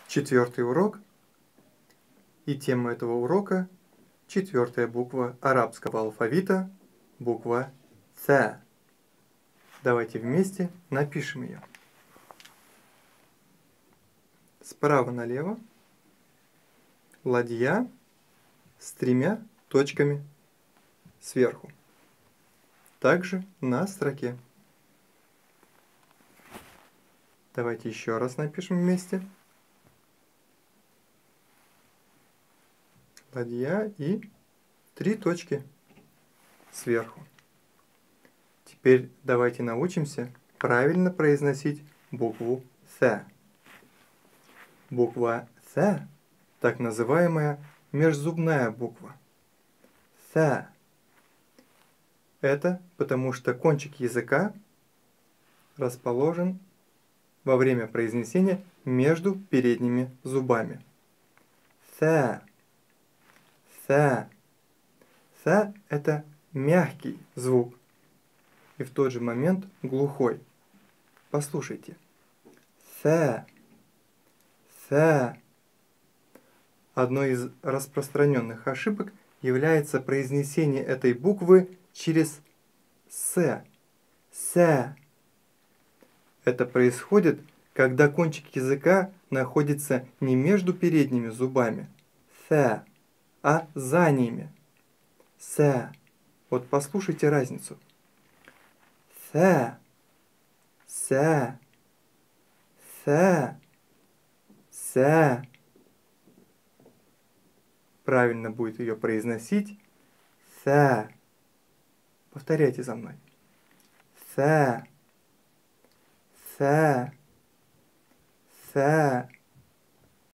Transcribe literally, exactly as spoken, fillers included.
четвертый урок, и тема этого урока – четвертая буква арабского алфавита, буква Ц. Давайте вместе напишем ее. Справа налево ладья с тремя точками сверху. Также на строке. Давайте еще раз напишем вместе. Ладья и три точки сверху. Теперь давайте научимся правильно произносить букву Ц. Буква Ц – так называемая межзубная буква. Ц. Это потому что кончик языка расположен во время произнесения между передними зубами. Ц. Ц. Ц – это мягкий звук и в тот же момент глухой. Послушайте. Ц. Ц. Одной из распространенных ошибок является произнесение этой буквы через «с». «С». Это происходит, когда кончик языка находится не между передними зубами, «с», а за ними. «С». Вот послушайте разницу. «С». «С». «С». «С». Правильно будет ее произносить «с». Повторяйте за мной. «С». «С». «С».